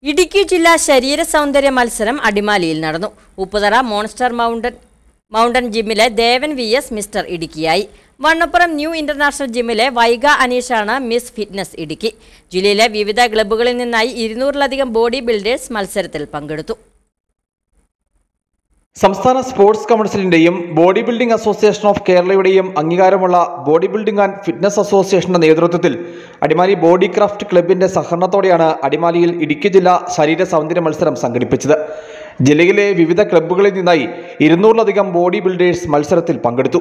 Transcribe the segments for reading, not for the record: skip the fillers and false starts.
ഇടുക്കി ജില്ലാ ശരീര സൗന്ദര്യ മത്സരം അടിമാലിയിൽ നടന്നു. ഉപ്പുതറ മോൺസ്റ്റർ മൗണ്ടൻ ജിമ്മിലെ ദേവൻ VS മിസ്റ്റർ ഇടുക്കിയായി. വണ്ണപ്പുറം ന്യൂ ഇന്റർനാഷണൽ ജിമ്മിലെ വൈഗ അനീഷാണ് മിസ് ഫിറ്റ്നസ് ഇടുക്കി. ജില്ലയിലെ വിവിധ ക്ലബ്ബുകളിൽ നിന്നായി 200-ലധികം ബോഡി ബിൽഡേഴ്സ് മത്സരത്തിൽ പങ്കെടുത്തു. സംസ്ഥാന സ്പോർട്സ് കൗൺസിലിന്റെയും ബോഡി ബിൽഡിംഗ് അസോസിയേഷൻ ഓഫ് കേരളയുടെയും അംഗീകാരമുള്ള ബോഡി ബിൽഡിംഗ് ആൻഡ് ഫിറ്റ്നസ് അസോസിയേഷന്റെ നേതൃത്വത്തിൽ അടിമാലി ബോഡി ക്രാഫ്റ്റ് ക്ലബിന്റെ സഹകരണത്തോടെയാണ് അടിമാലിയിൽ ഇടുക്കി ജില്ലാ ശരീര സൗന്ദര്യ മത്സരം സംഘടിപ്പിച്ചത്. ജില്ലയിലെ വിവിധ ക്ലബ്ബുകളിൽ നിന്നായി 200-ലധികം ബോഡി ബിൽഡേഴ്സ് മത്സരത്തിൽ പങ്കെടുത്തു.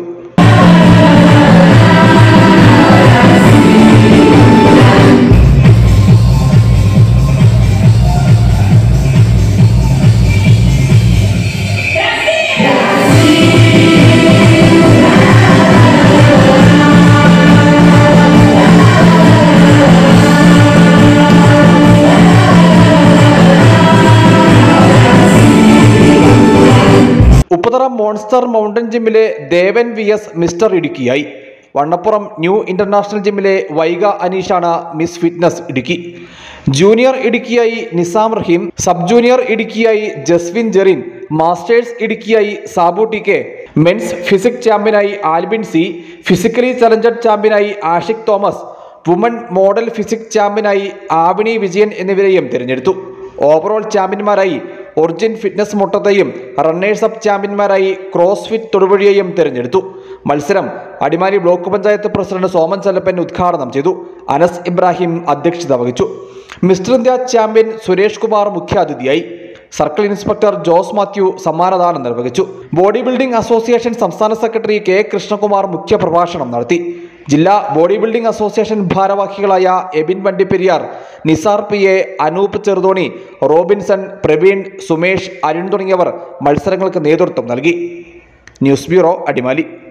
ഉപ്പുതറ മോൺസ്റ്റർ മൗണ്ടൻ ജിമ്മിലെ ദേവൻ VS മിസ്റ്റർ ഇടുക്കിയായി. വണ്ണപ്പുറം ന്യൂ ഇന്റർനാഷണൽ ജിമ്മിലെ വൈഗ അനീഷാണ് മിസ് ഫിറ്റ്നസ് ഇടുക്കി. ജൂനിയർ ഇടുക്കിയായി നിസാം റഹീം, സബ് ജൂനിയർ ഇടുക്കിയായി ജസ്വിൻ ജെറിൻ, മാസ്റ്റേഴ്സ് ഇടുക്കിയായി സാബു TK, മെൻസ് ഫിസിക് ചാമ്പ്യനായി ആൽബിൻ C, ഫിസിക്കലി ചലഞ്ചഡ് ചാമ്പ്യനായി Ashiq Thomas, woman model physique ചാമ്പ്യനായി ആവിണി വിജയൻ എന്നിവരെയും തിരഞ്ഞെടുത്തു. ഓവറോൾ ചാമ്പ്യന്മാരായി ഒറിജിൻ ഫിറ്റ്നസ് മുട്ടത്തെയും റണ്ണേഴ്സ് അപ്പ് ചാമ്പ്യന്മാരായി ക്രോസ് ഫിറ്റ് തൊടുവഴിയെയും തിരഞ്ഞെടുത്തു. മത്സരം അടിമാലി ബ്ലോക്ക് പഞ്ചായത്ത് പ്രസിഡന്റ് സോമൻ ചല്ലപ്പൻ ഉദ്ഘാടനം ചെയ്തു. അനസ് ഇബ്രാഹിം അധ്യക്ഷത വഹിച്ചു. Mister India champion Suresh Kumar മുഖ്യാതിഥിയായി. സർക്കിൾ ഇൻസ്പെക്ടർ ജോസ് മാത്യു സമ്മാനദാനം നിർവഹിച്ചു. ബോഡി ബിൽഡിംഗ് അസോസിയേഷൻ സംസ്ഥാന സെക്രട്ടറി K കൃഷ്ണകുമാർ മുഖ്യപ്രഭാഷണം നടത്തി. ജില്ലാ ബോഡി ബിൽഡിംഗ് അസോസിയേഷൻ ഭാരവാഹികളായ എബിൻ വണ്ടിപ്പെരിയാർ, നിസാർ PA, അനൂപ് ചെറുതോണി, റോബിൻസൺ, പ്രവീൺ, സുമേഷ്, അരുൺ തുടങ്ങിയവർ മത്സരങ്ങൾക്ക് നേതൃത്വം നൽകി. News bureau, Adimali.